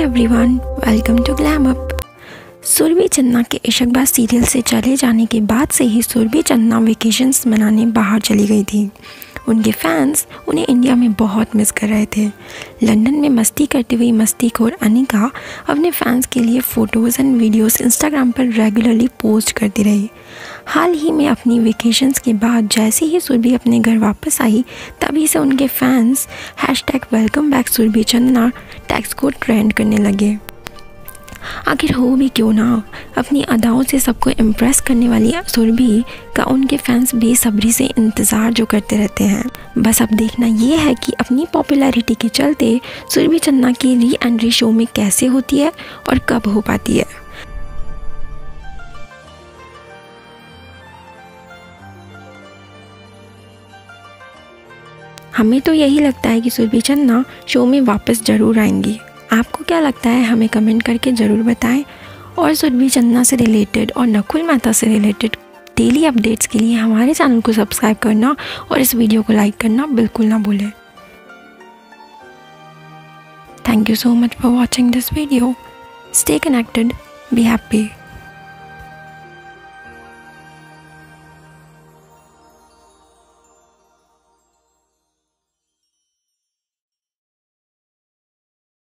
Everyone, welcome to glam up. Surbhi Chandna के Ishqbaaz serial से चले जाने के बाद से ही सुरभि चन्ना वेकेशंस मनाने बाहर चली गई थी। उनके फैंस उन्हें इंडिया में बहुत मिस कर रहे थे। लंदन में मस्ती करती हुई मस्तीखोर अनिका अपने फैंस के लिए फ़ोटोज़ एंड वीडियोस इंस्टाग्राम पर रेगुलरली पोस्ट करती रही। हाल ही में अपनी वेकेशंस के बाद जैसे ही सुरभि अपने घर वापस आई, तभी से उनके फैंस #वेलकम बैक सुरभि चन्ना टैग्स को ट्रेंड करने लगे। आखिर हो भी क्यों ना, अपनी अदाओं से सबको इम्प्रेस करने वाली सुरभि का उनके फैंस बेसब्री से इंतज़ार जो करते रहते हैं। बस अब देखना ये है कि अपनी पॉपुलैरिटी के चलते सुरभि चन्ना की री एंट्री शो में कैसे होती है और कब हो पाती है। हमें तो यही लगता है कि सुरभि चन्ना शो में वापस ज़रूर आएंगी। आपको क्या लगता है, हमें कमेंट करके ज़रूर बताएं। और सुरभि चन्ना से रिलेटेड और नकुल मेहता से रिलेटेड डेली अपडेट्स के लिए हमारे चैनल को सब्सक्राइब करना और इस वीडियो को लाइक करना बिल्कुल ना भूलें। Thank you so much for watching this video. Stay connected, be happy.